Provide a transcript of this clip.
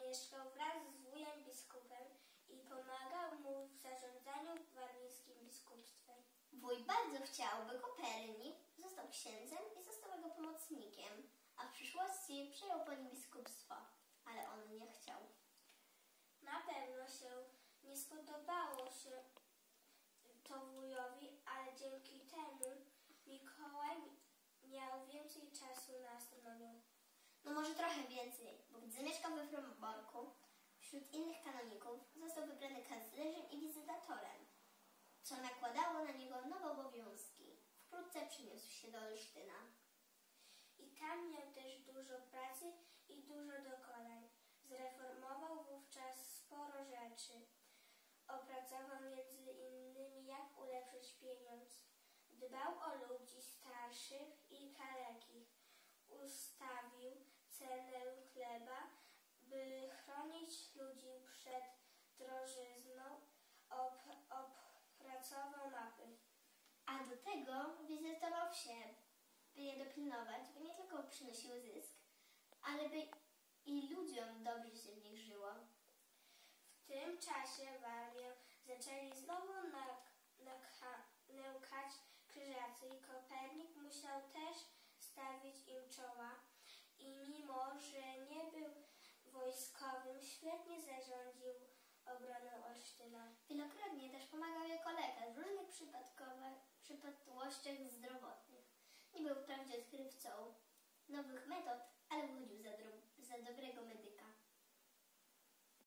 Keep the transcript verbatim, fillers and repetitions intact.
mieszkał wraz z wujem biskupem i pomagał mu w zarządzaniu warmińskim biskupstwem. Wuj bardzo chciał, by Kopernik został księdzem i został jego pomocnikiem, a w przyszłości przejął po nim biskupstwo, ale on nie chciał. Na pewno się nie spodobało się to wujowi, ale dzięki temu Mikołaj miał więcej czasu na astronomię. No może trochę więcej, bo gdy mieszkał we Fromborku, wśród innych kanoników został wybrany kanclerzem i wizytatorem, co nakładało na niego nowe obowiązki. Wkrótce przeniósł się do Olsztyna. I tam miał też dużo pracy i dużo dokonań. Zreformował wówczas sporo rzeczy. Opracował między innymi, jak ulepszyć pieniądz. Dbał o ludzi starszych i kalekich. Ustawił cenę chleba, by chronić ludzi przed drożyzną. Op opracował mapy. A do tego wizytował wsie, by je dopilnować, by nie tylko przynosiły zysk, ale by i ludziom dobrze się w nich żyło. W tym czasie Warmię zaczęli znowu nękać krzyżacy i Kopernik musiał też stawić im czoła i mimo, że nie był wojskowym, świetnie zarządził obroną Olsztyna. Wielokrotnie też pomagał jako lekarz w różnych przypadłościach zdrowotnych. Nie był wprawdzie odkrywcą nowych metod, ale uchodził za, za dobrego medyka.